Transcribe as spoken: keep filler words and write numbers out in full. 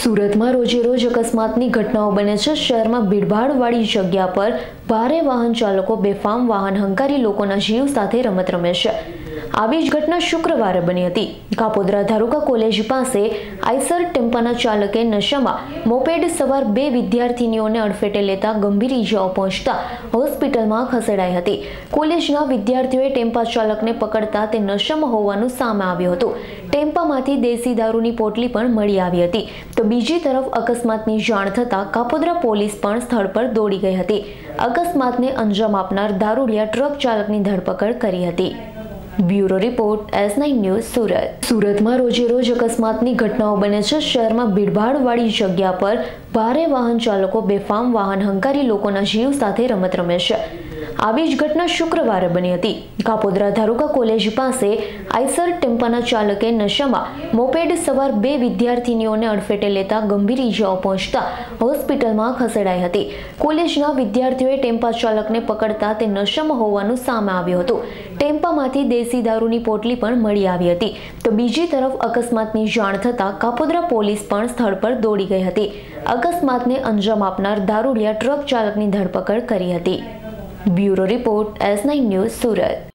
સુરતમાં રોજે રોજ અકસ્માતની ઘટનાઓ બને છે। શહેરમાં ભીડભાડવાળી જગ્યા પર ભારે વાહન ચાલકો બેફામ વાહન હંકારી લોકોના જીવ સાથે રમત રમે છે। આવી જ ઘટના શુક્રવારે બની હતી। કાપોદ્રા ધારુકા કોલેજ પાસે આઈસર ટેમ્પાના ચાલકે નશામાં મોપેડ સવાર બે વિદ્યાર્થીનીઓને અડફેટે લેતા ગંભીર ઇજાઓ પહોંચતા હોસ્પિટલમાં ખસેડાઈ હતી। કોલેજના વિદ્યાર્થીઓએ ટેમ્પા ચાલકને પકડતા તે નશામાં હોવાનું સામે આવ્યું હતું। ટેમ્પામાંથી દેશી દારૂની પોટલી પણ મળી આવી હતી। તો બીજી તરફ અકસ્માતની જાણ થતાં કાપોદ્રા પોલીસ પણ સ્થળ પર દોડી ગઈ હતી। અકસ્માતને અંજામ આપનાર દારૂડિયા ટ્રક ચાલકની ધરપકડ કરી હતી। Bureau report S nine news Surat. સુરતમાં રોજે રોજ અકસ્માતની ઘટનાઓ બને છે। શહેરમાં ભીડભાડવાળી જગ્યા પર ભારે વાહન ચાલકો બેફામ વાહન હંકારી લોકોના જીવ સાથે રમત રમે છે। આવી જ ઘટના શુક્રવારે બની હતી। કાપોદ્રા ધારુકા કોલેજ પાસે આઈસર ટેમ્પાના ચાલકે નશામાં મોપેડ સવાર બે વિદ્યાર્થીનીઓને અડફેટે લેતા ગંભીર ઇજાઓ પહોંચતા હોસ્પિટલમાં ખસેડાઈ હતી। કોલેજના વિદ્યાર્થીઓએ ટેમ્પા ચાલકને પકડતા તે નશામાં હોવાનું સામે આવ્યું હતું। ટેમ્પામાંથી દેશી દારૂની પોટલી પણ મળી આવી હતી। તો બીજી તરફ અકસ્માતની જાણ થતાં કાપોદ્રા પોલીસ પણ સ્થળ પર દોડી ગઈ હતી। અકસ્માતને અંજામ આપનાર દારૂડિયા ટ્રક ચાલકની ધરપકડ કરી હતી। Bureau report S nine news Surat.